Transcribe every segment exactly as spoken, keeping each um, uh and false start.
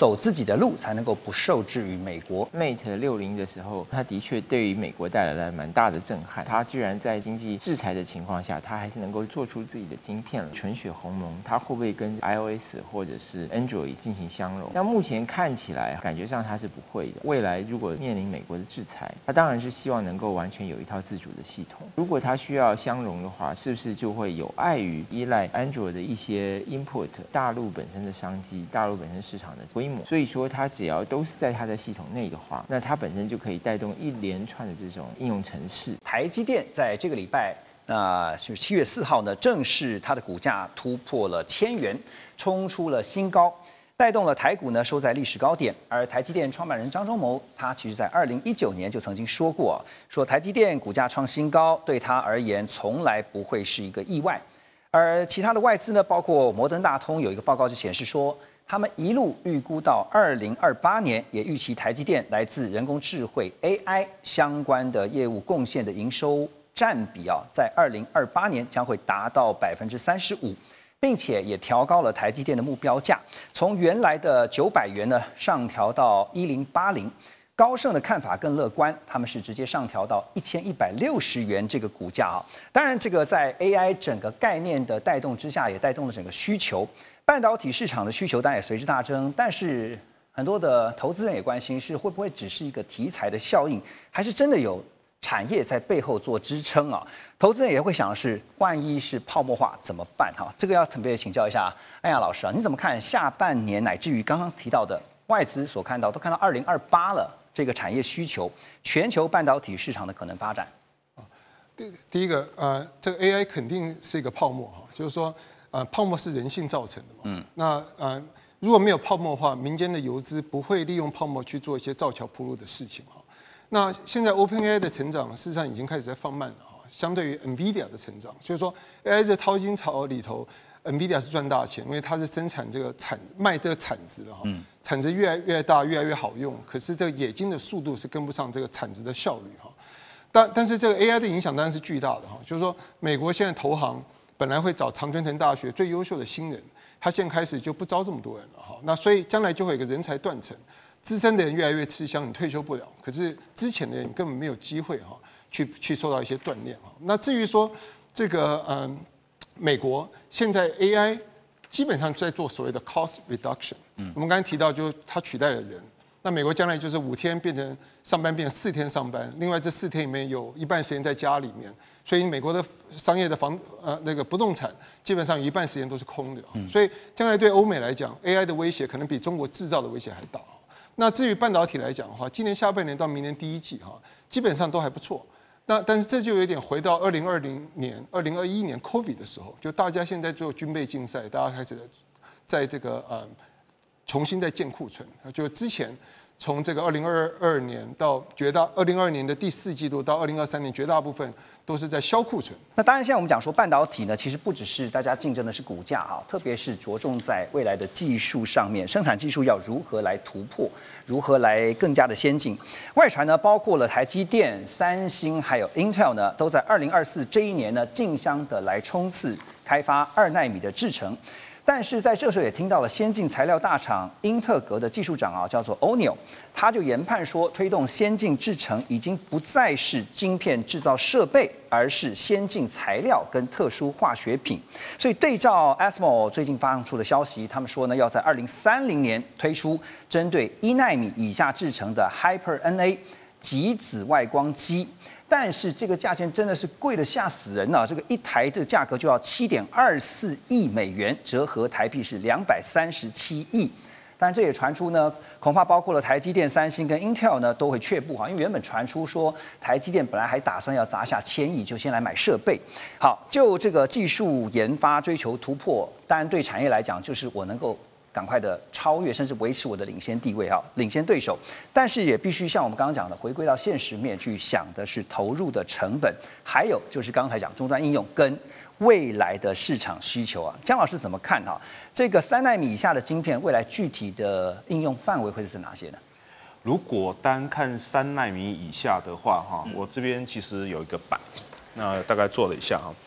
走自己的路，才能够不受制于美国。 Mate 六零的时候，它的确对于美国带来了蛮大的震撼。它居然在经济制裁的情况下，它还是能够做出自己的晶片了。纯血鸿蒙，它会不会跟 iOS 或者是 Android 进行相容？那目前看起来，感觉上它是不会的。未来如果面临美国的制裁，它当然是希望能够完全有一套自主的系统。如果它需要相容的话，是不是就会有碍于依赖 Android 的一些 input 大陆本身的商机、大陆本身市场的规模？所以说，它只要都是在它的系统内的话，那它本身就可以带动一连串的这种应用程式。 台积电在这个礼拜，那是七月四号呢，正式它的股价突破了千元，冲出了新高，带动了台股呢收在历史高点。而台积电创办人张忠谋，他其实在二零一九年就曾经说过，说台积电股价创新高，对他而言从来不会是一个意外。而其他的外资呢，包括摩登大通有一个报告就显示说，他们一路预估到二零二八年，也预期台积电来自人工智慧 A I 相关的业务贡献的营收占比啊，在二零二八年将会达到百分之三十五，并且也调高了台积电的目标价，从原来的九百元呢上调到一零八零。高盛的看法更乐观，他们是直接上调到一千一百六十元这个股价啊。当然，这个在 A I 整个概念的带动之下，也带动了整个需求。半导体市场的需求当然也随之大增，但是很多的投资人也关心是会不会只是一个题材的效应，还是真的有产业在背后做支撑啊？投资人也会想的是，万一是泡沫化怎么办？哈，这个要特别请教一下安雅老师啊，你怎么看下半年乃至于刚刚提到的外资所看到，都看到二零二八了。这个产业需求，全球半导体市场的可能发展。 第第一个，呃，这个 A I 肯定是一个泡沫哈，就是说，呃，泡沫是人性造成的嘛。嗯。那呃，如果没有泡沫的话，民间的游资不会利用泡沫去做一些造桥铺路的事情哈。那现在 OpenAI 的成长事实上已经开始在放慢了哈，相对于 NVIDIA 的成长，就是说 A I 这淘金潮里头。NVIDIA 是赚大钱，因为它是生产这个产卖这个产值的哈，产值越来越大，越来越好用。可是这个冶金的速度是跟不上这个产值的效率哈。但但是这个 A I 的影响当然是巨大的哈，就是说美国现在投行本来会找常春藤大学最优秀的新人，他现在开始就不招这么多人了哈。那所以将来就会有一个人才断层，资深的人越来越吃香，你退休不了。可是之前的人根本没有机会哈，去去受到一些锻炼哈。那至于说这个嗯。美国现在 A I 基本上在做所谓的 cost reduction。我们刚才提到，就是它取代了人。那美国将来就是五天变成上班变成四天上班，另外这四天里面有一半时间在家里面，所以美国的商业的房呃那个不动产基本上有一半时间都是空的。所以将来对欧美来讲 ，A I 的威胁可能比中国制造的威胁还大。那至于半导体来讲的话，今年下半年到明年第一季哈，基本上都还不错。那但是这就有点回到二零二零年、二零二一年 COVID 的时候，就大家现在做军备竞赛，大家开始在这个呃重新在建库存。就之前从这个二零二二年到绝大二零二二年的第四季度到二零二三年，绝大部分都是在销库存。 那当然，现在我们讲说半导体呢，其实不只是大家竞争的是股价哈，特别是着重在未来的技术上面，生产技术要如何来突破，如何来更加的先进。外传呢，包括了台积电、三星还有 Intel 呢，都在二零二四这一年呢，竞相的来冲刺开发二奈米的制程。但是在这时候也听到了先进材料大厂英特格的技术长啊，叫做 O'Neill， 他就研判说，推动先进制程已经不再是晶片制造设备，而是先进材料跟特殊化学品。所以对照 A S M O 最近发放出的消息，他们说呢，要在二零三零年推出针对一奈米以下制成的 Hyper N A 极紫外光机。但是这个价钱真的是贵得吓死人啊！这个一台的价格就要七点二四亿美元，折合台币是两百三十七亿。当然，这也传出呢，恐怕包括了台积电、三星跟 Intel 呢都会却步哈，因为原本传出说台积电本来还打算要砸下千亿，就先来买设备。好，就这个技术研发追求突破，当然对产业来讲，就是我能够赶快的超越，甚至维持我的领先地位哈，领先对手。但是也必须像我们刚刚讲的，回归到现实面去想的是投入的成本，还有就是刚才讲终端应用跟未来的市场需求啊。江老师怎么看哈？这个三奈米以下的晶片，未来具体的应用范围会是哪些呢？ 如果单看三奈米以下的话，哈，我这边其实有一个板，那大概做了一下哈。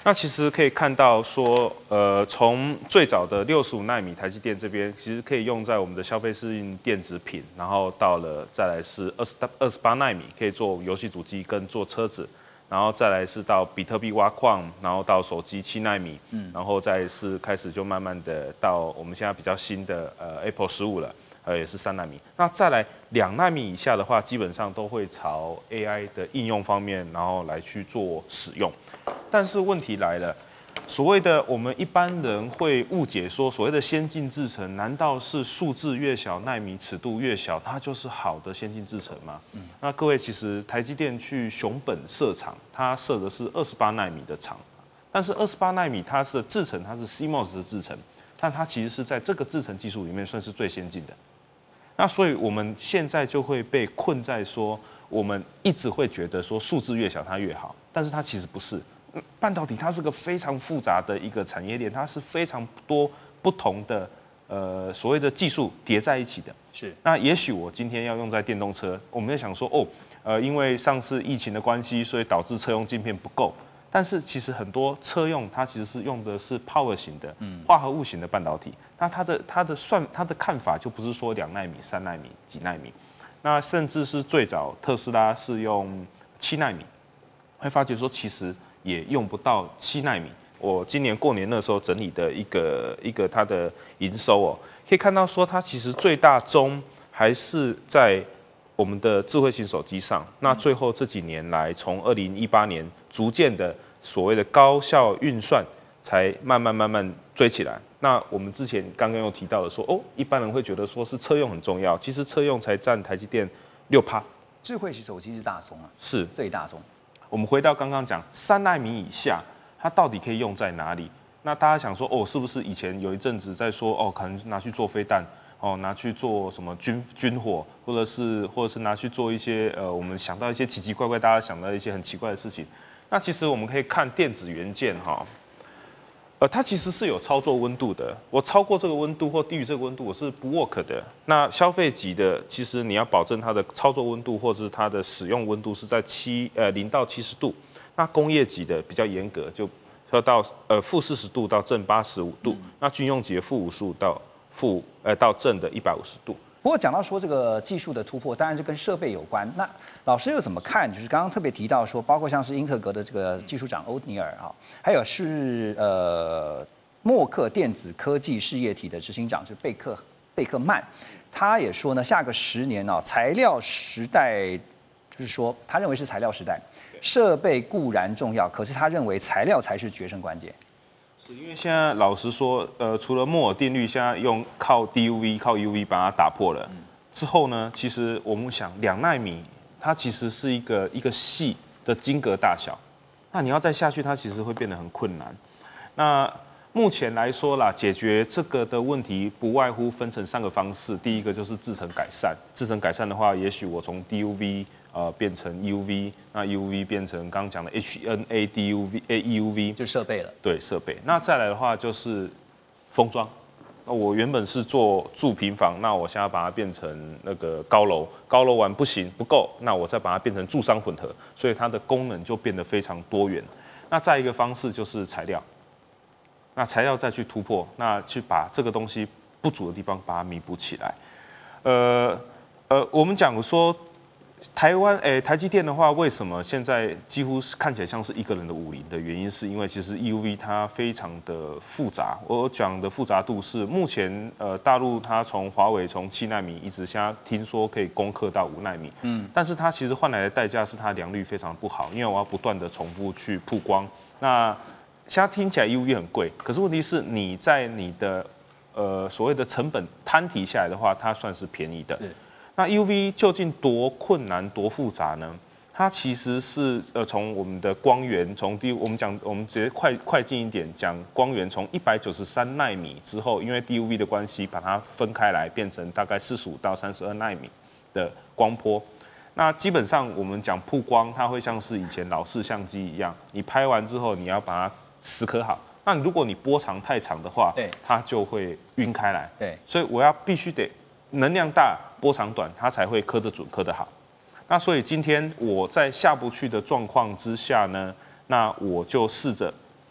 那其实可以看到说，呃，从最早的六十五奈米，台积电这边其实可以用在我们的消费适应电子品，然后到了再来是二十二十八奈米，可以做游戏主机跟做车子，然后再来是到比特币挖矿，然后到手机七奈米，嗯，然后再是开始就慢慢的到我们现在比较新的呃 Apple 十五了。呃，也是三纳米。那再来两纳米以下的话，基本上都会朝 A I 的应用方面，然后来去做使用。但是问题来了，所谓的我们一般人会误解说，所谓的先进制程，难道是数字越小、纳米尺度越小，它就是好的先进制程吗？嗯。那各位，其实台积电去熊本设厂，它设的是二十八纳米的厂，但是二十八纳米它是制程，它是 C M O S 的制程，但它其实是在这个制程技术里面算是最先进的。那所以我们现在就会被困在说，我们一直会觉得说数字越小它越好，但是它其实不是。半导体它是个非常复杂的一个产业链，它是非常多不同的呃所谓的技术叠在一起的。 是。那也许我今天要用在电动车，我们在想说哦，呃，因为上次疫情的关系，所以导致车用晶片不够。但是其实很多车用它其实是用的是 power 型的、化合物型的半导体，那它的它的算它的看法就不是说两奈米、三奈米、几奈米，那甚至是最早特斯拉是用七奈米，会发觉说其实也用不到七奈米。我今年过年那时候整理的一个一个它的营收哦，可以看到说它其实最大宗还是在我们的智慧型手机上。那最后这几年来，从二零一八年逐渐的所谓的高效运算，才慢慢慢慢追起来。那我们之前刚刚又提到了说，哦，一般人会觉得说是车用很重要，其实车用才占台积电六趴。 智慧型手机是大宗啊， 是最大宗。 我们回到刚刚讲三奈米以下，它到底可以用在哪里？那大家想说，哦，是不是以前有一阵子在说，哦，可能拿去做飞弹？哦，拿去做什么军军火，或者是或者是拿去做一些呃，我们想到一些奇奇怪怪，大家想到一些很奇怪的事情。那其实我们可以看电子元件哈，呃，它其实是有操作温度的。我超过这个温度或低于这个温度，我是不 work 的。那消费级的，其实你要保证它的操作温度或者是它的使用温度是在七呃零到七十度。那工业级的比较严格，就要到呃负四十度到正八十五度。那军用级的负五十五到负呃到正的一百五十度。 不过讲到说这个技术的突破，当然是跟设备有关。那老师又怎么看？就是刚刚特别提到说，包括像是英特格的这个技术长欧尼尔啊，还有是呃默克电子科技事业体的执行长是贝克贝克曼，他也说呢，下个十年啊，材料时代，就是说他认为是材料时代，设备固然重要，可是他认为材料才是决胜关键。 是因为现在老实说，呃，除了摩尔定律，现在用靠 D U V、靠 U V 把它打破了、嗯、之后呢，其实我们想两奈米，它其实是一个一个细的晶格大小，那你要再下去，它其实会变得很困难。那目前来说啦，解决这个的问题不外乎分成三个方式。第一个就是制程改善，制程改善的话，也许我从 D U V 呃变成 U V， 那 U V 变成刚刚讲的 H N A D U V A E U V， 就设备了。 对，设备。那再来的话就是封装。那我原本是做住平房，那我现在把它变成那个高楼，高楼完不行不够，那我再把它变成住商混合，所以它的功能就变得非常多元。那再一个方式就是材料。那材料再去突破，那去把这个东西不足的地方把它弥补起来。呃呃，我们讲说台湾诶、欸，台积电的话，为什么现在几乎是看起来像是一个人的武林的原因，是因为其实 E U V 它非常的复杂。我讲的复杂度是目前呃大陆它从华为从七奈米一直现在听说可以攻克到五奈米，嗯，但是它其实换来的代价是它良率非常不好，因为我要不断的重复去曝光。那现在听起来 E U V 很贵，可是问题是你在你的呃所谓的成本摊提下来的话，它算是便宜的。那 E U V 究竟多困难多复杂呢？它其实是呃从我们的光源，从第我们讲我们直接快快进一点讲光源，从一百九十三奈米之后，因为 D U V 的关系，把它分开来变成大概四十五到三十二奈米的光波。那基本上我们讲曝光，它会像是以前老式相机一样，你拍完之后你要把它蚀刻好。那如果你波长太长的话， 对， 它就会晕开来。 对， 所以我要必须得能量大、波长短，它才会刻得准、刻得好。那所以今天我在下不去的状况之下呢，那我就试着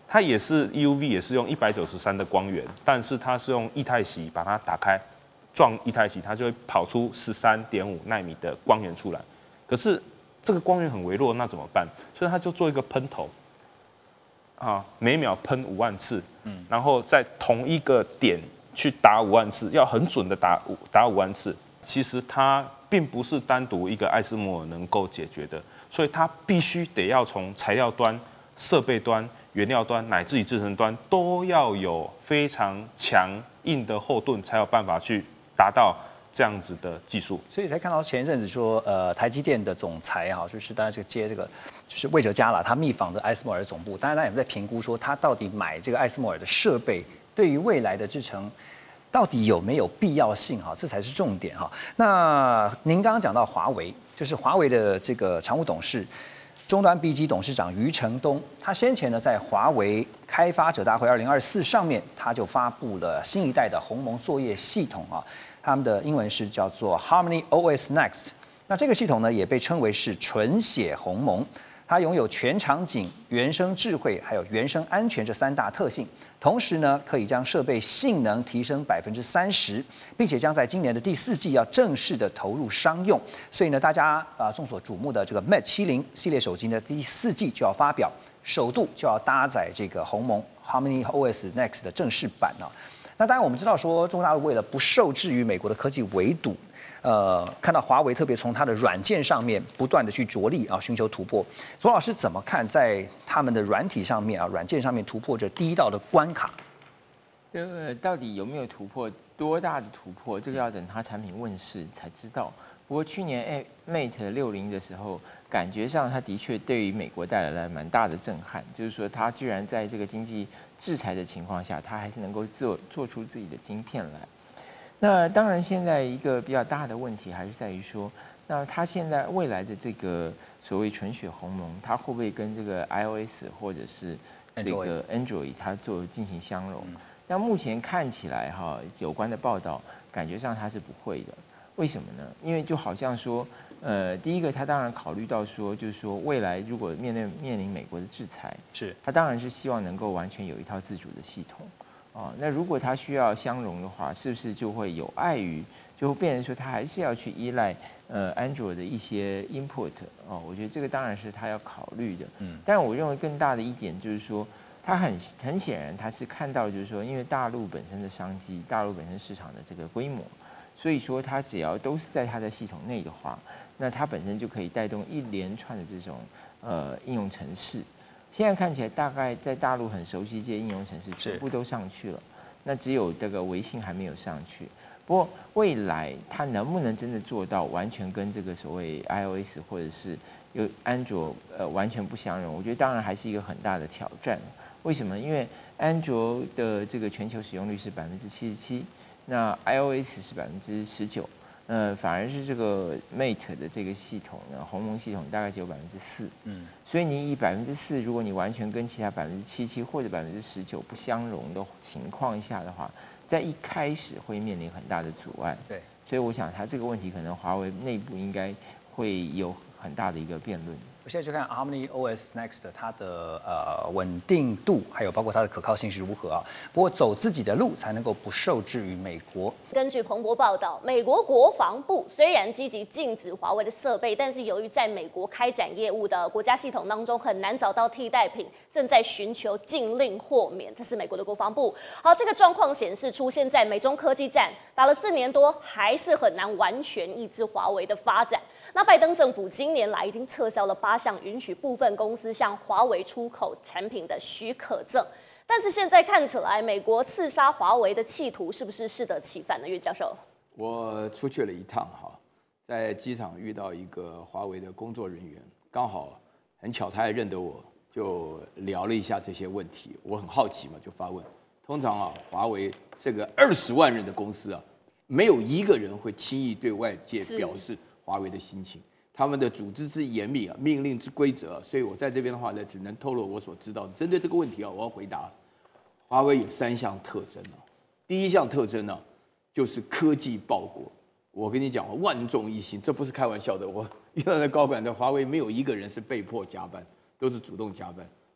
它也是 E U V， 也是用一百九十三的光源，但是它是用液态锡把它打开，撞液态锡，它就会跑出十三点五纳米的光源出来。可是这个光源很微弱，那怎么办？所以它就做一个喷头，啊，每秒喷五万次，嗯，然后在同一个点去打五万次，要很准的打五打五万次。其实它并不是单独一个艾斯摩尔能够解决的，所以它必须得要从材料端、设备端、原料端乃至于制程端都要有非常强硬的后盾，才有办法去达到这样子的技术。 所以才看到前一阵子说，呃，台积电的总裁哈，就是大家这个接这个，就是魏哲家啦，他密访的艾斯摩尔总部，当然他也在评估说，他到底买这个艾斯摩尔的设备，对于未来的制程。到底有没有必要性哈？这才是重点哈。那您刚刚讲到华为，就是华为的这个常务董事、终端 B 机董事长余承东，他先前呢在华为开发者大会二零二四上面，他就发布了新一代的鸿蒙作业系统啊，他们的英文是叫做 Harmony O S Next。那这个系统呢也被称为是纯血鸿蒙，它拥有全场景、原生智慧还有原生安全这三大特性。同时呢，可以将设备性能提升百分之三十，并且将在今年的第四季要正式的投入商用。所以呢，大家啊众所瞩目的这个 Mate 七零系列手机呢，第四季就要发表，首度就要搭载这个鸿蒙 Harmony O S Next 的正式版啊。那当然，我们知道说，中国大陆为了不受制于美国的科技围堵。呃，看到华为特别从它的软件上面不断的去着力啊，寻求突破。左老师怎么看在他们的软体上面啊，软件上面突破这第一道的关卡？ 这个到底有没有突破，多大的突破，这个要等它产品问世才知道。不过去年 Mate 六零的时候，感觉上它的确对于美国带来了蛮大的震撼，就是说它居然在这个经济制裁的情况下，它还是能够做做出自己的晶片来。那当然，现在一个比较大的问题还是在于说，那它现在未来的这个所谓纯血鸿蒙，它会不会跟这个 iOS 或者是这个 Android 它做进行相容？那目前看起来哈，有关的报道感觉上它是不会的。为什么呢？因为就好像说，呃，第一个它当然考虑到说，就是说未来如果面对面临美国的制裁， 是它当然是希望能够完全有一套自主的系统。哦，那如果它需要相容的话，是不是就会有碍于，就会变成说它还是要去依赖呃 Android 的一些 input 哦？我觉得这个当然是他要考虑的。嗯，但我认为更大的一点就是说，他很很显然他是看到就是说，因为大陆本身的商机，大陆本身市场的这个规模，所以说它只要都是在它的系统内的话，那它本身就可以带动一连串的这种呃应用程式。现在看起来，大概在大陆很熟悉这些应用程式全部都上去了，那只有这个微信还没有上去。不过未来它能不能真的做到完全跟这个所谓 iOS 或者是有安卓呃完全不相容？我觉得当然还是一个很大的挑战。为什么？因为安卓的这个全球使用率是百分之七十七，那 iOS 是百分之十九。呃，反而是这个 Mate 的这个系统呢，鸿蒙系统大概只有百分之四，嗯，所以你以百分之四，如果你完全跟其他百分之七七或者百分之十九不相容的情况下的话，在一开始会面临很大的阻碍， 对， 所以我想它这个问题可能华为内部应该会有很大的一个辩论。 我现在就看 Harmony O S Next 它的呃稳定度，还有包括它的可靠性是如何啊？不过走自己的路才能够不受制于美国。 根据彭博报道，美国国防部虽然积极禁止华为的设备，但是由于在美国开展业务的国家系统当中很难找到替代品，正在寻求禁令豁免。这是美国的国防部。好，这个状况显示出现在美中科技战打了四年多，还是很难完全抑制华为的发展。那拜登政府今年来已经撤销了八项允许部分公司向华为出口产品的许可证，但是现在看起来，美国刺杀华为的企图是不是适得其反呢？岳教授， 我出去了一趟哈，在机场遇到一个华为的工作人员，刚好很巧他也认得我，就聊了一下这些问题。我很好奇嘛，就发问。通常啊，华为这个二十万人的公司啊，没有一个人会轻易对外界表示华为的心情。他们的组织之严密啊，命令之规则、啊，所以我在这边的话呢，只能透露我所知道的。针对这个问题啊，我要回答，华为有三项特征啊。第一项特征呢、啊，就是科技报国。我跟你讲，万众一心，这不是开玩笑的。我遇到的高管在华为，没有一个人是被迫加班，都是主动加班。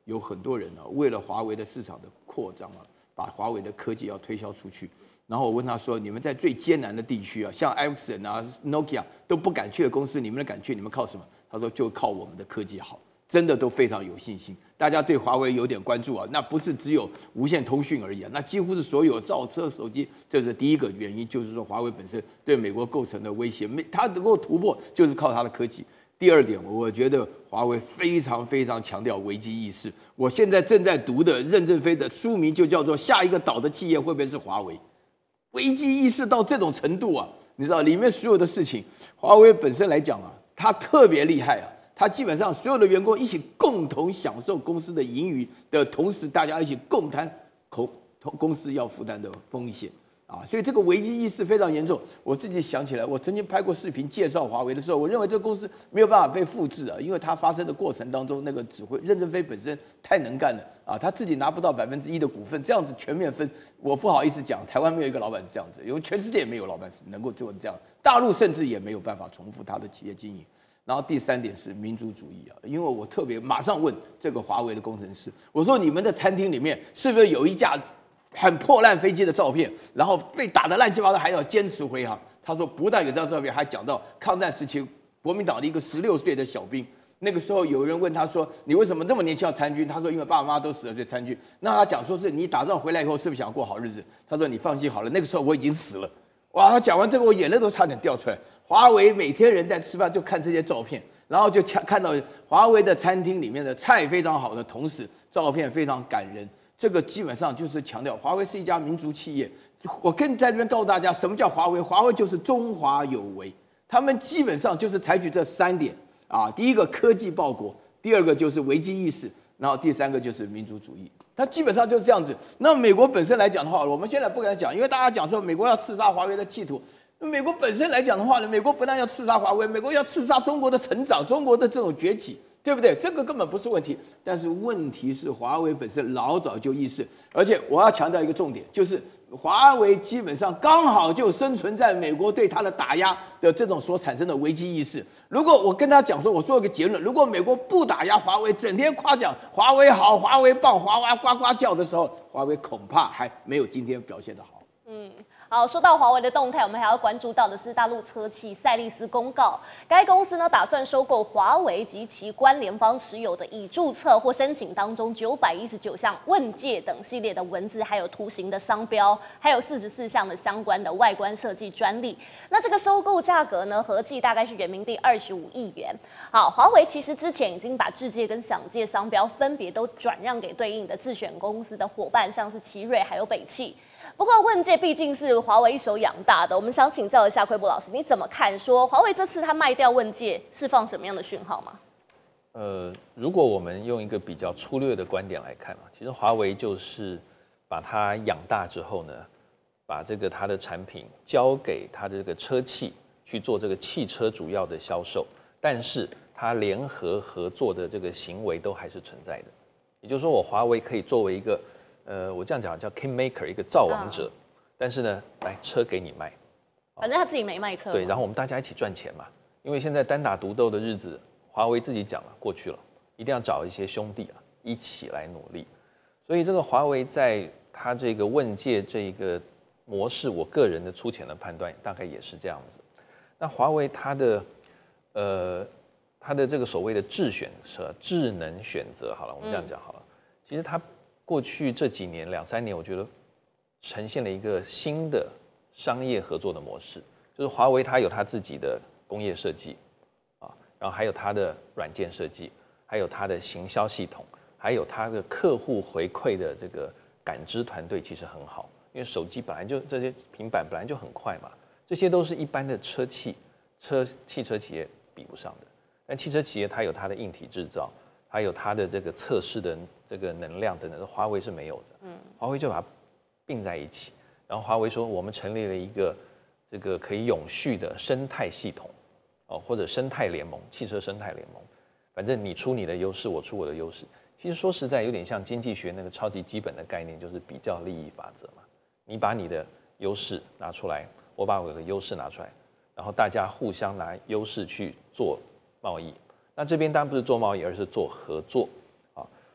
有很多人啊，为了华为的市场的扩张啊，把华为的科技要推销出去。然后我问他说：“你们在最艰难的地区啊，像 Ericsson 啊、Nokia 都不敢去的公司，你们敢去？你们靠什么？”他说：“就靠我们的科技好。”真的都非常有信心，大家对华为有点关注啊，那不是只有无线通讯而已啊，那几乎是所有造车手机，这是第一个原因，就是说华为本身对美国构成的威胁，没它能够突破，就是靠它的科技。第二点，我觉得华为非常非常强调危机意识。我现在正在读的任正非的书名就叫做《下一个倒的企业会不会是华为》，危机意识到这种程度啊，你知道里面所有的事情，华为本身来讲啊，它特别厉害啊。他基本上所有的员工一起共同享受公司的盈余的同时，大家一起共担公公司要负担的风险啊，所以这个危机意识非常严重。我自己想起来，我曾经拍过视频介绍华为的时候，我认为这个公司没有办法被复制啊，因为它发生的过程当中，那个指挥任正非本身太能干了啊，他自己拿不到百分之一的股份，这样子全面分，我不好意思讲，台湾没有一个老板是这样子，因为全世界也没有老板能够做这样，大陆甚至也没有办法重复他的企业经营。然后第三点是民族主义啊，因为我特别马上问这个华为的工程师，我说你们的餐厅里面是不是有一架很破烂飞机的照片，然后被打得乱七八糟还要坚持回航？他说不但有这张照片，还讲到抗战时期国民党的一个十六岁的小兵，那个时候有人问他说你为什么这么年轻要参军？他说因为爸爸妈妈都死了所以参军。那他讲说是你打仗回来以后是不是想过好日子？他说你放心好了，那个时候我已经死了。哇，他讲完这个我眼泪都差点掉出来。华为每天人在吃饭就看这些照片，然后就看到华为的餐厅里面的菜非常好的同时，照片非常感人。这个基本上就是强调华为是一家民族企业。我跟在这边告诉大家，什么叫华为？华为就是中华有为，他们基本上就是采取这三点啊。第一个科技报国，第二个就是危机意识，然后第三个就是民族主义。它基本上就是这样子。那美国本身来讲的话，我们现在不敢讲，因为大家讲说美国要刺杀华为的企图。美国本身来讲的话呢，美国不但要刺杀华为，美国要刺杀中国的成长，中国的这种崛起，对不对？这个根本不是问题。但是问题是华为本身老早就意识，而且我要强调一个重点，就是华为基本上刚好就生存在美国对它的打压的这种所产生的危机意识。如果我跟他讲说，我做一个结论，如果美国不打压华为，整天夸奖华为好、华为棒、华为呱呱叫的时候，华为恐怕还没有今天表现得好。嗯。 好，说到华为的动态，我们还要关注到的是大陆车企赛力斯公告，该公司呢打算收购华为及其关联方持有的已注册或申请当中九百一十九项问界等系列的文字还有图形的商标，还有四十四项的相关的外观设计专利。那这个收购价格呢，合计大概是人民币二十五亿元。好，华为其实之前已经把智界跟享界商标分别都转让给对应的自选公司的伙伴，像是奇瑞还有北汽。不过问界毕竟是华为一手养大的，我们想请教一下圭博老师，你怎么看？说华为这次他卖掉问界，释放什么样的讯号吗？ 呃，如果我们用一个比较粗略的观点来看嘛，其实华为就是把它养大之后呢，把这个它的产品交给它的这个车企去做这个汽车主要的销售，但是它联合合作的这个行为都还是存在的。也就是说，我华为可以作为一个呃，我这样讲叫 King Maker 一个造王者，嗯、但是呢，来车给你卖， 反正他自己没卖车。 对，然后我们大家一起赚钱嘛。因为现在单打独斗的日子，华为自己讲了过去了，一定要找一些兄弟啊一起来努力。所以这个华为在它这个问界这个模式，我个人的粗浅的判断大概也是这样子。那华为它的呃它的这个所谓的智选择、智能选择，好了，我们这样讲好了，嗯、其实它。过去这几年两三年，我觉得呈现了一个新的商业合作的模式，就是华为它有它自己的工业设计啊，然后还有它的软件设计，还有它的行销系统，还有它的客户回馈的这个感知团队其实很好，因为手机本来就这些平板本来就很快嘛，这些都是一般的车企、车汽车企业比不上的。但汽车企业它有它的硬体制造，还有它的这个测试的这个能量等等，华为是没有的。嗯，华为就把它并在一起，然后华为说我们成立了一个这个可以永续的生态系统，哦，或者生态联盟，汽车生态联盟。反正你出你的优势，我出我的优势。其实说实在，有点像经济学那个超级基本的概念，就是比较利益法则嘛。你把你的优势拿出来，我把我的优势拿出来，然后大家互相拿优势去做贸易。那这边当然不是做贸易，而是做合作啊。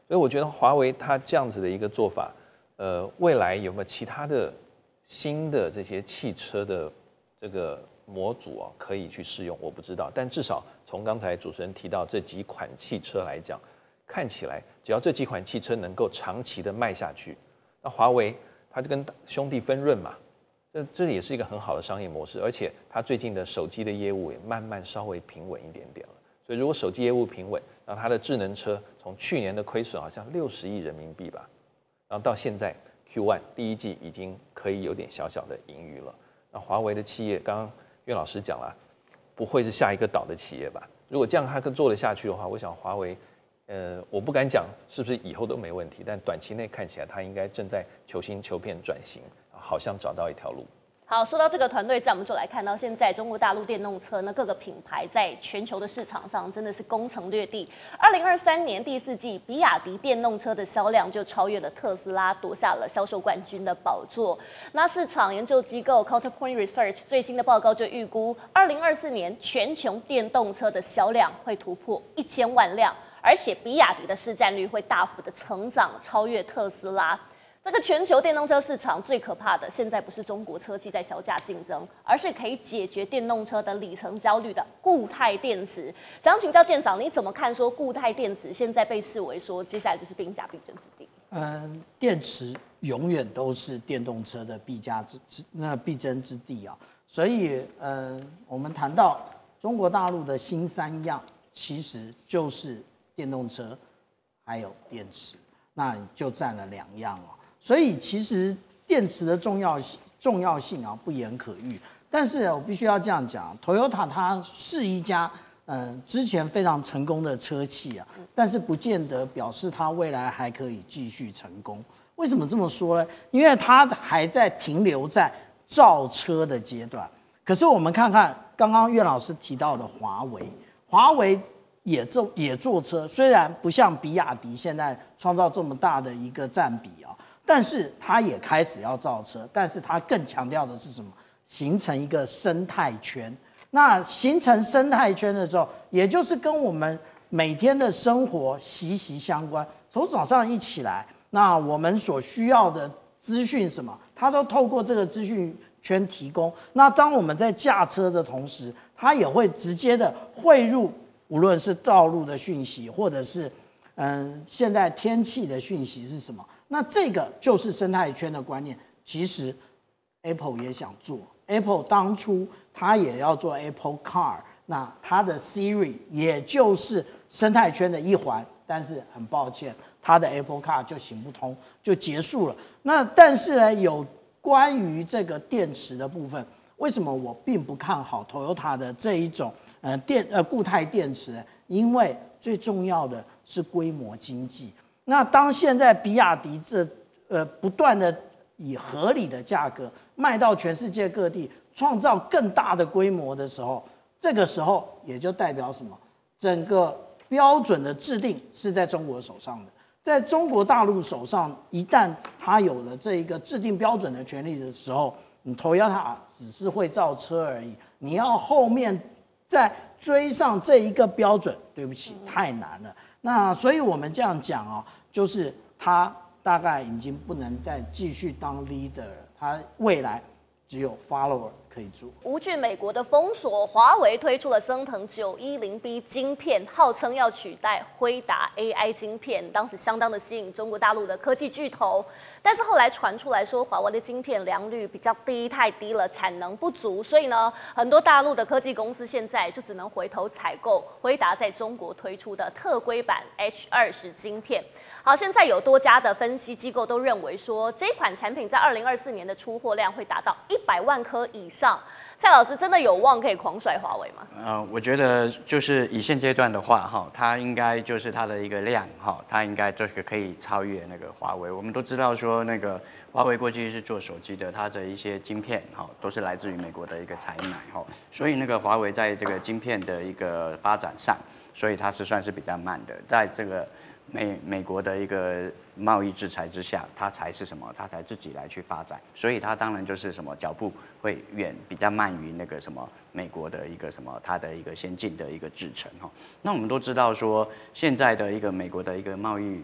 所以我觉得华为它这样子的一个做法，呃，未来有没有其他的新的这些汽车的这个模组啊，可以去试用，我不知道。但至少从刚才主持人提到这几款汽车来讲，看起来只要这几款汽车能够长期的卖下去，那华为它就跟兄弟分润嘛，这这也是一个很好的商业模式。而且它最近的手机的业务也慢慢稍微平稳一点点了。所以如果手机业务平稳，然后它的智能车从去年的亏损好像六十亿人民币吧，然后到现在 Q 一 第一季已经可以有点小小的盈余了。那华为的企业，刚刚岳老师讲了，不会是下一个倒的企业吧？如果这样它做得下去的话，我想华为，呃，我不敢讲是不是以后都没问题，但短期内看起来它应该正在求新求变转型，好像找到一条路。 好，说到这个团队战，我们就来看到现在中国大陆电动车呢，各个品牌在全球的市场上真的是攻城略地。二零二三年第四季，比亚迪电动车的销量就超越了特斯拉，夺下了销售冠军的宝座。那市场研究机构 Counterpoint Research 最新的报告就预估，二零二四年全球电动车的销量会突破一千万辆，而且比亚迪的市占率会大幅的成长，超越特斯拉。这个全球电动车市场最可怕的，现在不是中国车企在销价竞争，而是可以解决电动车的里程焦虑的固态电池。想请教舰长，你怎么看说固态电池现在被视为说接下来就是兵家必争之地？ 嗯，电池永远都是电动车的必家之之那必争之地啊。所以，嗯，我们谈到中国大陆的新三样，其实就是电动车还有电池，那就占了两样哦。所以其实电池的重要性重要性啊不言可喻，但是我必须要这样讲 ，Toyota 它是一家嗯、呃、之前非常成功的车企啊，但是不见得表示它未来还可以继续成功。为什么这么说呢？因为它还在停留在造车的阶段。可是我们看看刚刚岳老师提到的华为，华为也做也做车，虽然不像比亚迪现在创造这么大的一个占比啊。但是它也开始要造车，但是它更强调的是什么？形成一个生态圈。那形成生态圈的时候，也就是跟我们每天的生活息息相关。从早上一起来，那我们所需要的资讯什么，它都透过这个资讯圈提供。那当我们在驾车的同时，它也会直接的汇入，无论是道路的讯息，或者是嗯现在天气的讯息是什么？那这个就是生态圈的观念。其实 Apple 也想做 ，Apple 当初它也要做 Apple Car， 那它的 Siri 也就是生态圈的一环，但是很抱歉，它的 Apple Car 就行不通，就结束了。那但是呢，有关于这个电池的部分，为什么我并不看好 Toyota 的这一种呃电呃固态电池呢？因为最重要的是规模经济。那当现在比亚迪这呃不断的以合理的价格卖到全世界各地，创造更大的规模的时候，这个时候也就代表什么？整个标准的制定是在中国手上的，在中国大陆手上，一旦它有了这一个制定标准的权利的时候，你 Toyota 只是会造车而已，你要后面再追上这一个标准，对不起，太难了。那所以我们这样讲哦，就是他大概已经不能再继续当 leader 了，他未来只有 follower 可以做。 无惧美国的封锁，华为推出了升腾九一零 B 晶片，号称要取代辉达 A I 晶片，当时相当的吸引中国大陆的科技巨头。但是后来传出来说，华为的晶片良率比较低，太低了，产能不足，所以呢，很多大陆的科技公司现在就只能回头采购辉达在中国推出的特规版 H 二十 晶片。好，现在有多家的分析机构都认为说，这款产品在二零二四年的出货量会达到一百万颗以上。蔡老师真的有望可以狂甩华为吗？ 呃，我觉得就是以现阶段的话，哈，它应该就是它的一个量，哈，它应该这个可以超越那个华为。我们都知道说，那个华为过去是做手机的，它的一些晶片，哈，都是来自于美国的一个采买，哈，所以那个华为在这个晶片的一个发展上，所以它是算是比较慢的，在这个美美国的一个贸易制裁之下，它才是什么？它才自己来去发展，所以它当然就是什么脚步会远比较慢于那个什么美国的一个什么它的一个先进的一个制程哈。那我们都知道说，现在的一个美国的一个贸易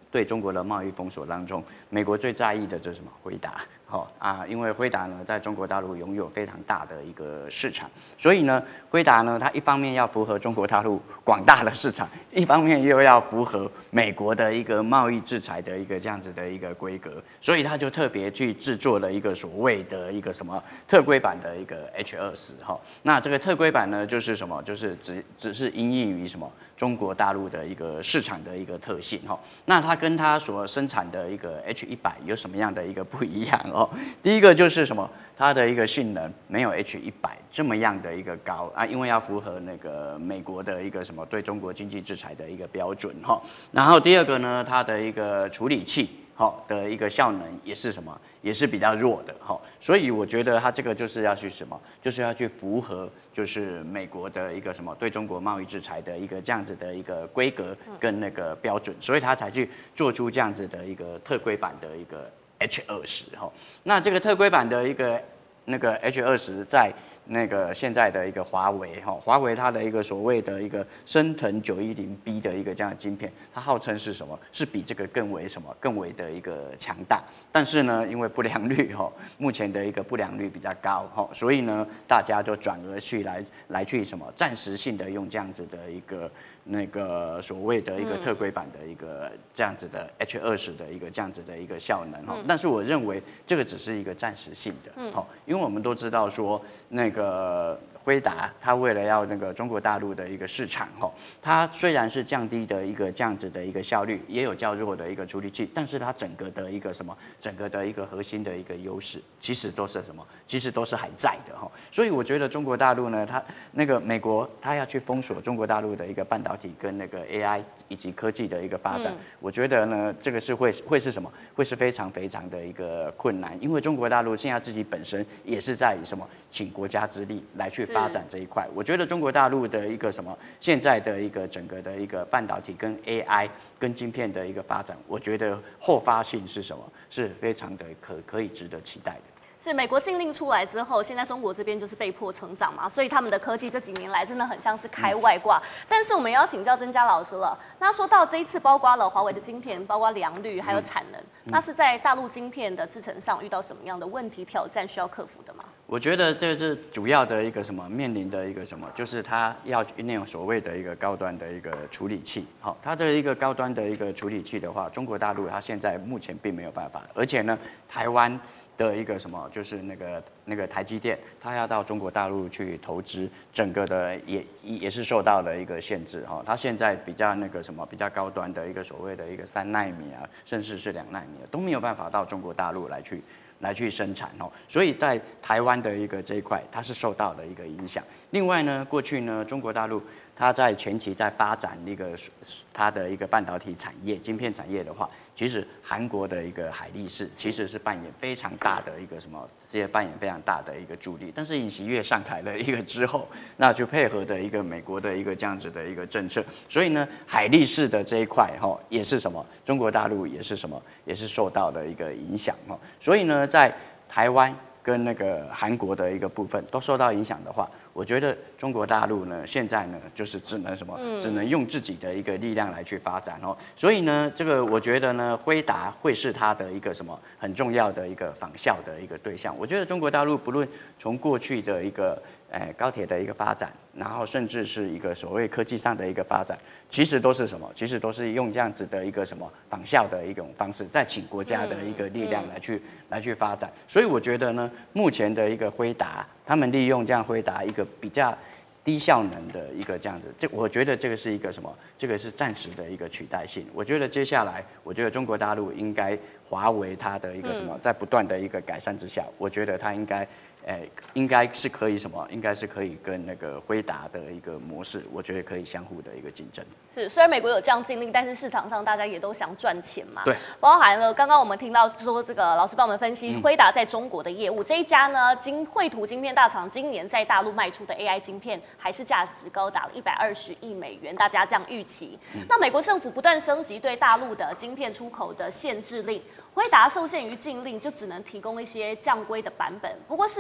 对中国的贸易封锁当中，美国最在意的就是什么？辉达。好、哦、啊，因为辉达呢，在中国大陆拥有非常大的一个市场，所以呢，辉达呢，它一方面要符合中国大陆广大的市场，一方面又要符合美国的一个贸易制裁的一个这样子的一个规格，所以它就特别去制作了一个所谓的一个什么特规版的一个 H 二十哈。那这个特规版呢，就是什么？就是只只是因应于什么中国大陆的一个市场的一个特性哈。那它跟它所生产的一个 H 一百有什么样的一个不一样哦？第一个就是什么，它的一个性能没有 H 一百这么样的一个高啊，因为要符合那个美国的一个什么对中国经济制裁的一个标准哈。然后第二个呢，它的一个处理器好的一个效能也是什么，也是比较弱的哈。所以我觉得它这个就是要去什么，就是要去符合就是美国的一个什么对中国贸易制裁的一个这样子的一个规格跟那个标准，所以它才去做出这样子的一个特规版的一个 H 二十哈。那这个特规版的一个那个 H 二十在那个现在的一个华为哈，华为它的一个所谓的一个升腾九一零 B 的一个这样的晶片，它号称是什么？是比这个更为什么？更为的一个强大。但是呢，因为不良率哈，目前的一个不良率比较高哈，所以呢，大家就转而去来来去什么暂时性的用这样子的一个那个所谓的一个特规版的一个这样子的 H 二十的一个这样子的一个效能哈。但是我认为这个只是一个暂时性的，好，因为我们都知道说那个辉达它为了要那个中国大陆的一个市场哈，它虽然是降低的一个这样子的一个效率，也有较弱的一个处理器，但是它整个的一个什么，整个的一个核心的一个优势，其实都是什么？其实都是还在的哈。所以我觉得中国大陆呢，它那个美国它要去封锁中国大陆的一个半导体跟那个 A I 以及科技的一个发展，嗯、我觉得呢，这个是会会是什么？会是非常非常的一个困难，因为中国大陆现在自己本身也是在以什么请国家之力来去发展这一块。我觉得中国大陆的一个什么现在的一个整个的一个半导体跟 A I 跟晶片的一个发展，我觉得后发性是什么？是非常的可可以值得期待的。 是美国禁令出来之后，现在中国这边就是被迫成长嘛，所以他们的科技这几年来真的很像是开外挂。嗯、但是我们也要请教曾佳老师了。那说到这一次，包括了华为的晶片，包括良率还有产能，嗯、那是在大陆晶片的制程上遇到什么样的问题挑战需要克服的吗？ 我觉得这是主要的一个什么面临的一个什么，就是它要那种所谓的一个高端的一个处理器。好，它的一个高端的一个处理器的话，中国大陆它现在目前并没有办法，而且呢，台湾的一个什么，就是那个那个台积电，它要到中国大陆去投资，整个的也也是受到了一个限制哈。它现在比较那个什么比较高端的一个所谓的一个三奈米啊，甚至是两奈米都没有办法到中国大陆来去来去生产哦。所以在台湾的一个这一块，它是受到了一个影响。另外呢，过去呢，中国大陆它在前期在发展一个它的一个半导体产业、晶片产业的话，其实韩国的一个海力士其实是扮演非常大的一个什么，也扮演非常大的一个助力。但是尹锡悦上台了一个之后，那就配合的一个美国的一个这样子的一个政策，所以呢，海力士的这一块哈也是什么，中国大陆也是什么，也是受到了一个影响哦。所以呢，在台湾跟那个韩国的一个部分都受到影响的话，我觉得中国大陆呢，现在呢就是只能什么，嗯、只能用自己的一个力量来去发展哦。所以呢，这个我觉得呢，辉达会是它的一个什么很重要的一个仿效的一个对象。我觉得中国大陆不论从过去的一个诶高铁的一个发展，然后甚至是一个所谓科技上的一个发展，其实都是什么？其实都是用这样子的一个什么仿效的一种方式，再请国家的一个力量来去、嗯、来去发展。所以我觉得呢，目前的一个辉达，他们利用这样辉达一个比较低效能的一个这样子，这我觉得这个是一个什么？这个是暂时的一个取代性。我觉得接下来，我觉得中国大陆应该华为它的一个什么，在不断的一个改善之下，我觉得它应该。诶，应该是可以什么？应该是可以跟那个辉达的一个模式，我觉得可以相互的一个竞争。 是，虽然美国有这样禁令，但是市场上大家也都想赚钱嘛。 对， 包含了刚刚我们听到说，这个老师帮我们分析辉达在中国的业务，嗯、这一家呢，晶绘图晶片大厂今年在大陆卖出的 A I 晶片，还是价值高达一百二十亿美元，大家这样预期。嗯、那美国政府不断升级对大陆的晶片出口的限制令。辉达受限于禁令，就只能提供一些降规的版本。不过市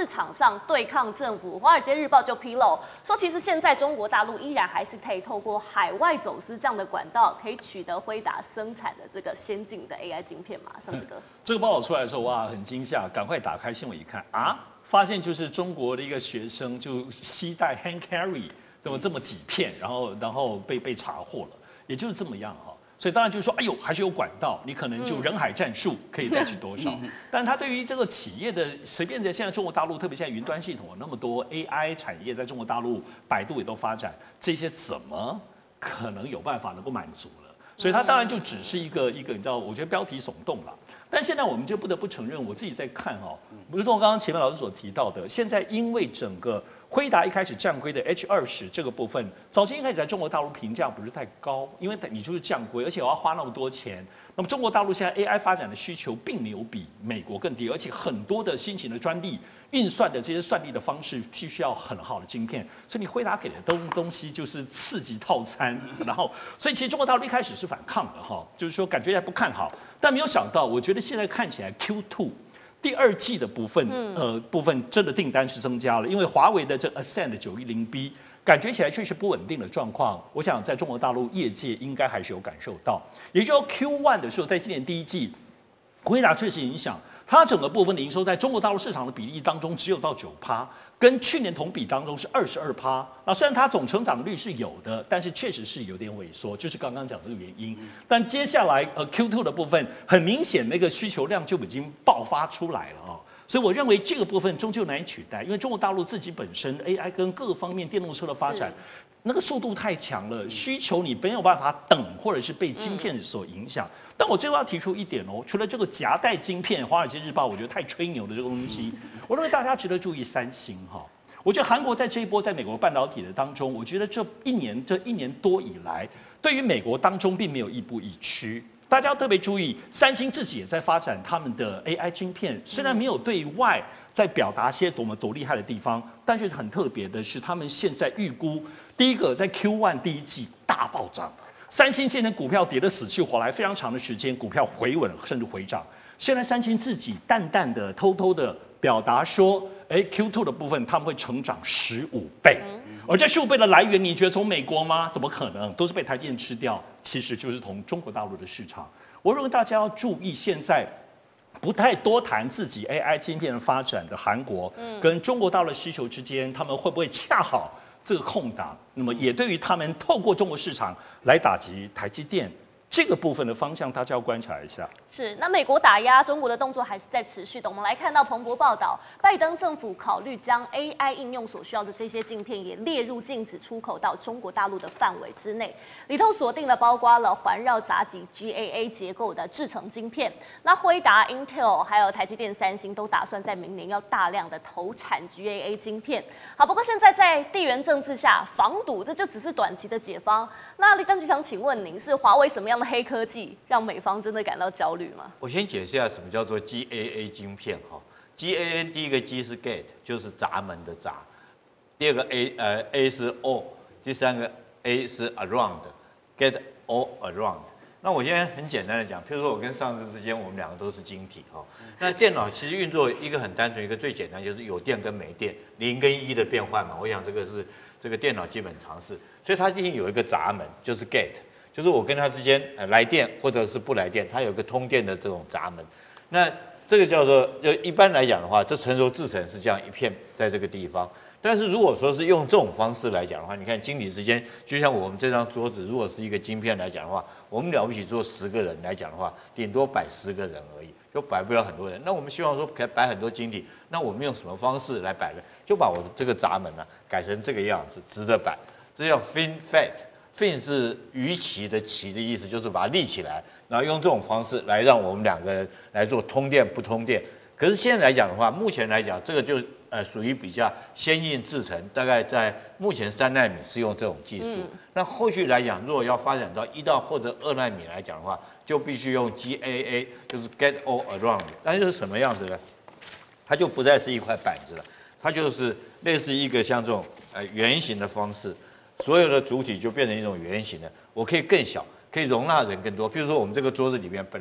场上对抗政府。华尔街日报就披露说，其实现在中国大陆依然还是可以透过海外走私这样的管道，可以取得辉达生产的这个先进的 A I 晶片嘛？上次哥， 这个报道出来的时候，哇，很惊吓，赶快打开新闻一看啊，发现就是中国的一个学生就携带 hand carry 那么这么几片，然后然后被被查获了，也就是这么样哈。所以当然就是说，哎呦，还是有管道，你可能就人海战术可以带去多少。但它对于这个企业的随便的，现在中国大陆，特别现在云端系统有那么多 A I 产业，在中国大陆，百度也都发展，这些怎么可能有办法能够满足了？所以它当然就只是一个一个，你知道，我觉得标题耸动了。但现在我们就不得不承认，我自己在看哦，比如说我刚刚前面老师所提到的，现在因为整个辉达一开始降规的 H 二十这个部分，早期一开始在中国大陆评价不是太高，因为你就是降规，而且我要花那么多钱。那么中国大陆现在 A I 发展的需求并没有比美国更低，而且很多的新型的专利运算的这些算力的方式，必须要很好的晶片，所以你辉达给的东东西就是次级套餐，然后所以其实中国大陆一开始是反抗的哈，就是说感觉还不看好，但没有想到，我觉得现在看起来 Q 二。第二季的部分，呃，部分真的订单是增加了，因为华为的这 Ascend 九一零 B 感觉起来确实不稳定的状况，我想在中国大陆业界应该还是有感受到。也就是说 Q 一 的时候，在今年第一季，辉达确实影响它整个部分的营收，在中国大陆市场的比例当中只有到九趴。跟去年同比当中是二十二趴，那虽然它总成长率是有的，但是确实是有点萎缩，就是刚刚讲这个原因。但接下来呃 Q 二 的部分，很明显那个需求量就已经爆发出来了哦。所以我认为这个部分终究难以取代，因为中国大陆自己本身 A I 跟各个方面电动车的发展，那个速度太强了，需求你没有办法等，或者是被晶片所影响。嗯，但我最后要提出一点哦，除了这个夹带晶片，《华尔街日报》我觉得太吹牛的这个东西，我认为大家值得注意三星哈。我觉得韩国在这一波在美国半导体的当中，我觉得这一年这一年多以来，对于美国当中并没有亦步亦趋。大家要特别注意，三星自己也在发展他们的 A I 晶片，虽然没有对外在表达些多么多厉害的地方，但是很特别的是，他们现在预估第一个在 Q 一 第一季大暴涨。三星现在股票跌得死去活来，非常长的时间，股票回稳甚至回涨。现在三星自己淡淡的、偷偷的表达说，哎 ，Q 二 的部分他们会成长十五倍，而这十五倍的来源，你觉得从美国吗？怎么可能？都是被台积电吃掉，其实就是从中国大陆的市场。我认为大家要注意，现在不太多谈自己 A I 晶片发展的韩国，跟中国大陆的需求之间，他们会不会恰好这个空档？那么也对于他们透过中国市场来打击台积电这个部分的方向，大家要观察一下。 是，那美国打压中国的动作还是在持续的。我们来看到彭博报道，拜登政府考虑将 A I 应用所需要的这些镜片也列入禁止出口到中国大陆的范围之内，里头锁定了包括了环绕杂极 G A A 结构的制程晶片。那辉达、Intel 还有台积电、三星都打算在明年要大量的投产 G A A 晶片。好，不过现在在地缘政治下，防堵这就只是短期的解方。那李将局长，请问您是华为什么样的黑科技让美方真的感到焦虑吗？ 我先解释一下什么叫做 G A A 晶片哈。G A A 第一个 G 是 gate， 就是闸门的闸；第二个 A 呃 A 是 all， 第三个 A 是 around，get all around。那我现在很简单的讲，譬如说我跟上司之间，我们两个都是晶体哈。那电脑其实运作一个很单纯，一个最简单就是有电跟没电，零跟一的变换嘛。我想这个是这个电脑基本常识，所以它一定有一个闸门，就是 gate。就是我跟他之间呃来电或者是不来电，它有个通电的这种闸门。那这个叫做，就一般来讲的话，这成熟制程是这样一片在这个地方。但是如果说是用这种方式来讲的话，你看晶体之间，就像我们这张桌子，如果是一个晶片来讲的话，我们了不起做十个人来讲的话，顶多摆十个人而已，就摆不了很多人。那我们希望说可以摆很多晶体，那我们用什么方式来摆呢？就把我的这个闸门呢、啊、改成这个样子，直的摆，这叫 FinFET。Fin 是鱼鳍的鳍的意思，就是把它立起来，然后用这种方式来让我们两个人来做通电不通电。可是现在来讲的话，目前来讲，这个就呃属于比较先进制程，大概在目前三纳米是用这种技术。嗯、那后续来讲，如果要发展到一到或者二纳米来讲的话，就必须用 G A A， 就是 Get All Around。但是是什么样子呢？它就不再是一块板子了，它就是类似一个像这种呃圆形的方式。所有的主体就变成一种圆形的，我可以更小，可以容纳人更多。比如说我们这个桌子里面，本来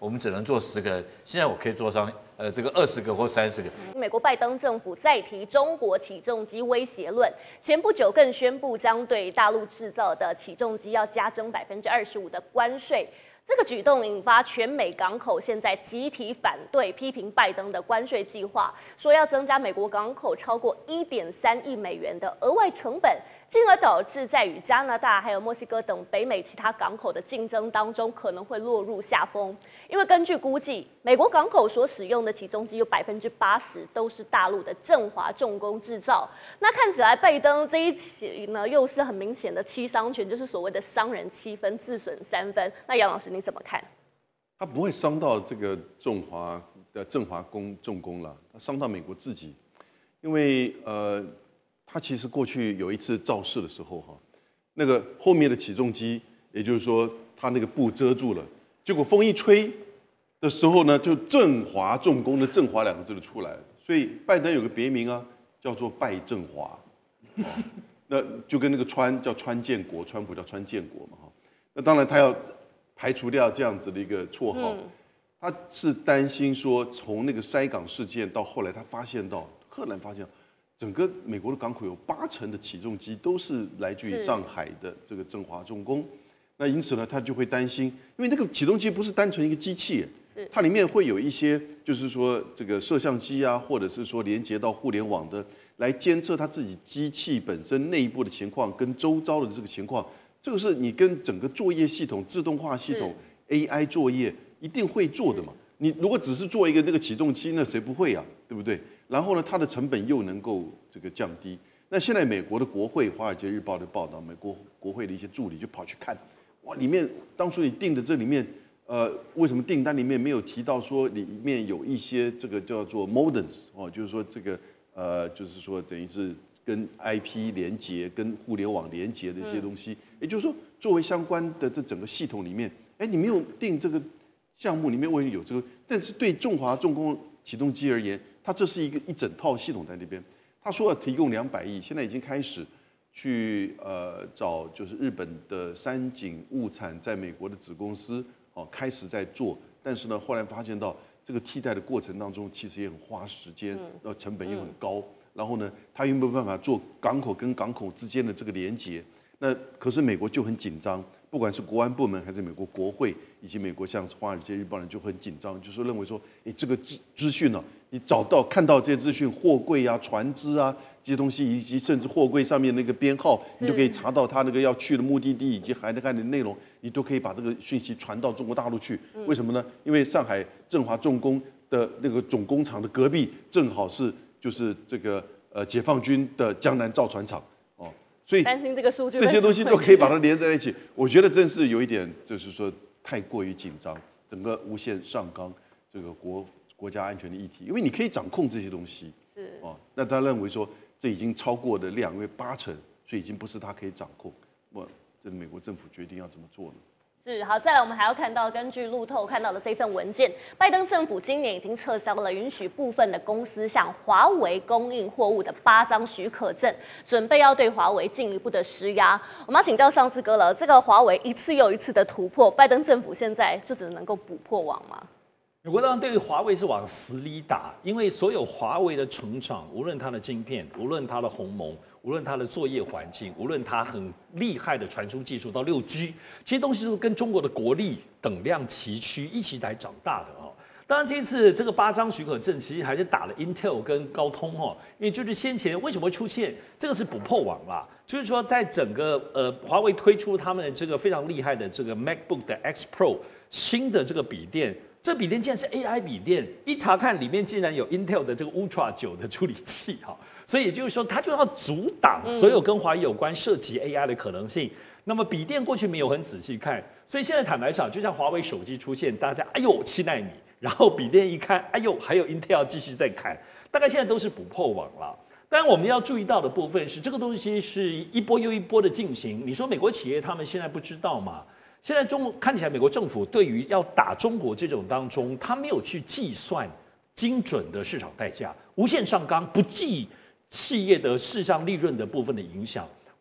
我们只能做十个，现在我可以做上呃这个二十个或三十个。 美国拜登政府再提中国起重机威胁论，前不久更宣布将对大陆制造的起重机要加征百分之二十五的关税。这个举动引发全美港口现在集体反对，批评拜登的关税计划，说要增加美国港口超过一点三亿美元的额外成本，进而导致在与加拿大还有墨西哥等北美其他港口的竞争当中可能会落入下风。因为根据估计，美国港口所使用的起重机有百分之八十都是大陆的振华重工制造。那看起来拜登这一起呢，又是很明显的七伤拳，就是所谓的伤人七分，自损三分。那杨老师你怎么看？ 他不会伤到这个中华的振华工重工了，他伤到美国自己，因为呃，他其实过去有一次造势的时候哈，那个后面的起重机，也就是说他那个布遮住了，结果风一吹的时候呢，就振华重工的振华两个字就出来了，所以拜登有个别名啊，叫做拜振华，哦，那就跟那个川叫川建国，川普叫川建国嘛哈，那当然他要排除掉这样子的一个绰号，嗯，他是担心说，从那个塞港事件到后来，他发现到，赫然发现，整个美国的港口有八成的起重机都是来自于上海的这个振华重工，那因此呢，他就会担心，因为那个起重机不是单纯一个机器，它里面会有一些，就是说这个摄像机啊，或者是说连接到互联网的，来监测它自己机器本身内部的情况跟周遭的这个情况。这个是你跟整个作业系统、自动化系统、A I 作业一定会做的嘛？你如果只是做一个那个起重机，那谁不会啊？对不对？然后呢，它的成本又能够这个降低。那现在美国的国会，《华尔街日报》的报道，美国国会的一些助理就跑去看，哇，里面当初你订的这里面，呃，为什么订单里面没有提到说里面有一些这个叫做 modems 哦，就是说这个呃，就是说等于是跟 I P 连接、跟互联网连接的一些东西。嗯，也就是说，作为相关的这整个系统里面，哎，你没有定这个项目里面为什么有这个？但是对中华重工起重机而言，它这是一个一整套系统在那边。他说要提供两百亿，现在已经开始去呃找就是日本的三井物产在美国的子公司哦开始在做，但是呢后来发现到这个替代的过程当中，其实也很花时间，然后成本也很高。嗯，然后呢，他又没有办法做港口跟港口之间的这个连接。那可是美国就很紧张，不管是国安部门还是美国国会，以及美国像《华尔街日报》人就很紧张，就是认为说，哎，这个资资讯呢，你找到看到这些资讯，货柜啊、船只啊这些东西，以及甚至货柜上面那个编号，你就可以查到他那个要去的目的地以及含含的内容，你都可以把这个讯息传到中国大陆去。为什么呢？因为上海振华重工的那个总工厂的隔壁正好是就是这个呃解放军的江南造船厂。所以担心这个数据， 这些东西都可以把它连在一起。我觉得真是有一点，就是说太过于紧张，整个无限上纲这个国国家安全的议题，因为你可以掌控这些东西，是哦。那他认为说这已经超过的量，因为八成，所以已经不是他可以掌控。我这美国政府决定要怎么做呢？ 是好，再来我们还要看到，根据路透看到的这份文件，拜登政府今年已经撤销了允许部分的公司向华为供应货物的八张许可证，准备要对华为进一步的施压。我们要请教上志哥了，这个华为一次又一次的突破，拜登政府现在就只能够补破网吗？ 美国当然对于华为是往死里打，因为所有华为的成长，无论它的晶片，无论它的鸿蒙，无论它的作业环境，无论它很厉害的传输技术到六 G， 这些东西都跟中国的国力等量齐驱，一起来长大的哦。当然，这一次这个八张许可证其实还是打了 Intel 跟高通哦，因为就是先前为什么会出现这个是补破网啦，就是说在整个呃华为推出他们的这个非常厉害的这个 MacBook 的 X Pro 新的这个笔电。这笔电竟然是 A I 笔电，一查看里面竟然有 Intel 的这个 Ultra 九的处理器哈，所以也就是说，它就要阻挡所有跟华为有关涉及 A I 的可能性。那么笔电过去没有很仔细看，所以现在坦白讲，就像华为手机出现，大家哎呦七奈米，然后笔电一看，哎呦还有 Intel 继续再看，大概现在都是补破网了。当然我们要注意到的部分是，这个东西是一波又一波的进行。你说美国企业他们现在不知道吗？现在中看起来，美国政府对于要打中国这种当中，他没有去计算精准的市场代价，无限上纲，不计企业的市场利润的部分的影响。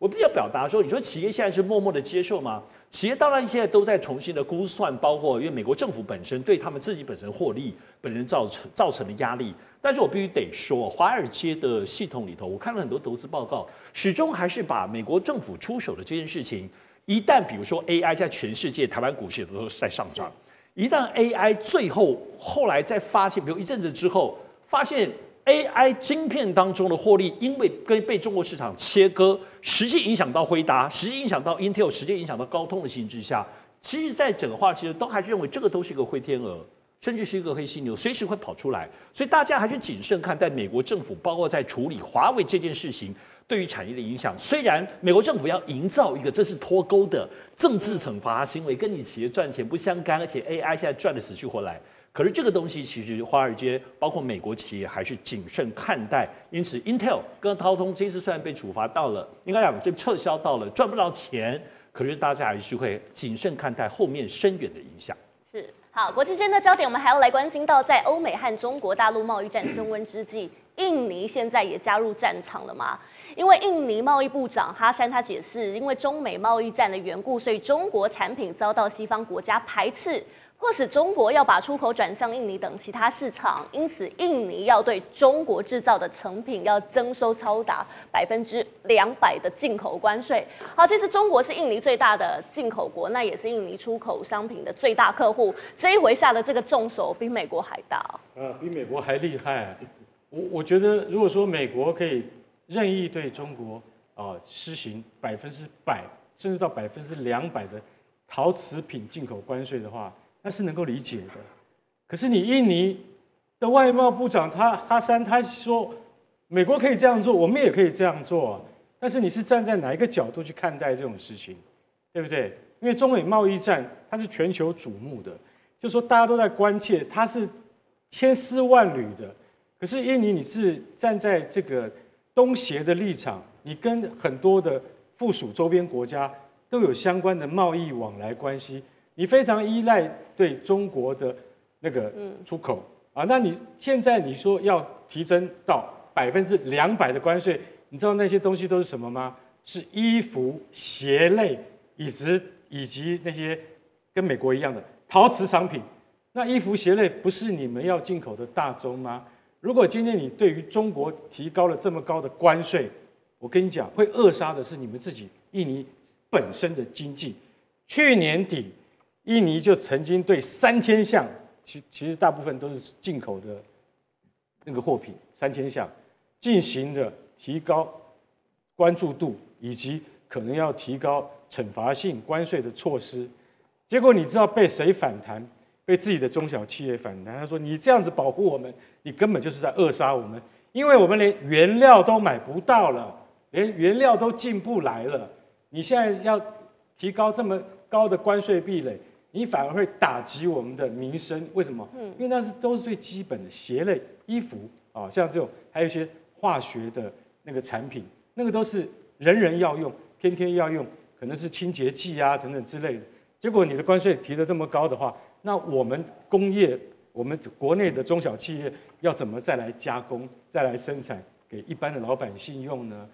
我必须要表达说，你说企业现在是默默的接受吗？企业当然现在都在重新的估算，包括因为美国政府本身对他们自己本身获利本身造成造成的压力。但是我必须得说，华尔街的系统里头，我看了很多投资报告，始终还是把美国政府出手的这件事情，一旦比如说 A I 在全世界台湾股市都是在上涨，一旦 A I 最后后来再发现，比如一阵子之后发现。A I 晶片当中的获利，因为跟被中国市场切割，实际影响到辉达，实际影响到 Intel， 实际影响到高通的情形之下，其实，在整个话，其实都还是认为这个都是一个灰天鹅，甚至是一个黑犀牛，随时会跑出来。所以大家还是谨慎看待美国政府，包括在处理华为这件事情对于产业的影响。虽然美国政府要营造一个这是脱钩的政治惩罚行为，跟你企业赚钱不相干，而且 A I 现在赚得死去活来。可是这个东西其实华尔街包括美国企业还是谨慎看待，因此 Intel 跟高通这次虽然被处罚到了，应该讲这撤销到了赚不到钱，可是大家还是会谨慎看待后面深远的影响。 是好，国际间的焦点我们还要来关心到，在欧美和中国大陆贸易战升温之际，印尼现在也加入战场了吗？因为印尼贸易部长哈山他解释，因为中美贸易战的缘故，所以中国产品遭到西方国家排斥。迫使中国要把出口转向印尼等其他市场，因此印尼要对中国制造的成品要征收超达百分之两百的进口关税。好，其实中国是印尼最大的进口国，那也是印尼出口商品的最大客户。这一回下的这个重手比美国还大。 呃，比美国还厉害。我我觉得，如果说美国可以任意对中国啊、呃、施行百分之百，甚至到百分之两百的陶瓷品进口关税的话，那是能够理解的。可是你印尼的外贸部长他哈山他说，美国可以这样做，我们也可以这样做，但是你是站在哪一个角度去看待这种事情，对不对？因为中美贸易战它是全球瞩目的，就说大家都在关切，它是千丝万缕的。可是印尼你是站在这个东协的立场，你跟很多的附属周边国家都有相关的贸易往来关系。你非常依赖对中国的那个出口啊，那你现在你说要提升到百分之两百的关税，你知道那些东西都是什么吗？是衣服、鞋类，以及以及那些跟美国一样的陶瓷商品。那衣服、鞋类不是你们要进口的大宗吗？如果今天你对于中国提高了这么高的关税，我跟你讲，会扼杀的是你们自己印尼本身的经济。去年底。印尼就曾经对三千项，其其实大部分都是进口的那个货品，三千项进行了提高关注度，以及可能要提高惩罚性关税的措施。结果你知道被谁反弹？被自己的中小企业反弹。他说：“你这样子保护我们，你根本就是在扼杀我们，因为我们连原料都买不到了，连原料都进不来了。你现在要提高这么高的关税壁垒。”你反而会打击我们的民生，为什么？嗯，因为那是都是最基本的鞋类、衣服啊，像这种还有一些化学的那个产品，那个都是人人要用、天天要用，可能是清洁剂啊等等之类的。结果你的关税提得这么高的话，那我们工业、我们国内的中小企业要怎么再来加工、再来生产给一般的老百姓用呢？